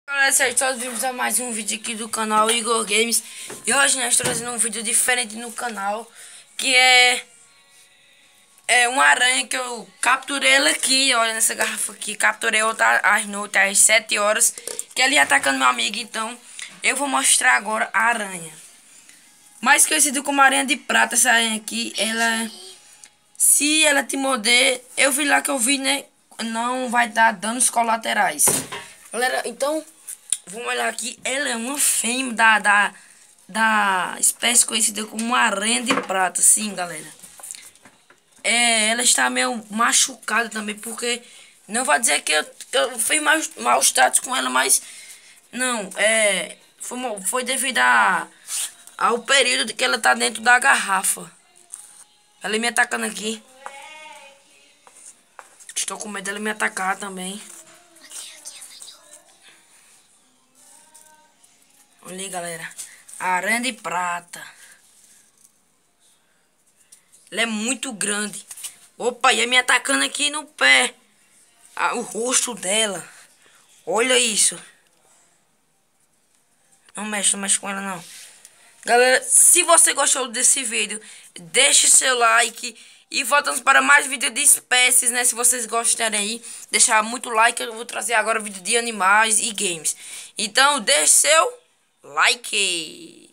Galera, sejam todos bem-vindos a mais um vídeo aqui do canal Igor Games. E hoje nós trazendo um vídeo diferente no canal, que é uma aranha que eu capturei ela aqui, olha nessa garrafa aqui. Capturei outra às noites, às 7 horas, que ele ia atacando meu amigo. Então eu vou mostrar agora a aranha, mais conhecida como aranha de prata. Essa aranha aqui, se ela te morder, eu vi lá que eu vi, né, não vai dar danos colaterais. Galera, então vamos olhar aqui. Ela é uma fêmea da espécie conhecida como aranha de prata. Sim, galera. Ela está meio machucada também, porque não vai dizer que eu fiz maus tratos com ela, mas não, foi devido ao período que ela tá dentro da garrafa. Ela me atacando aqui. Estou com medo dela me atacar também. Olha aí, galera. Aranha de prata. Ela é muito grande. Opa, ia me atacando aqui no pé. O rosto dela. Olha isso. Não mexe com ela não. Galera, se você gostou desse vídeo, deixe seu like. E voltamos para mais vídeos de espécies, né? Se vocês gostarem aí, deixar muito like. Eu vou trazer agora vídeo de animais e games. Então, deixe seu like.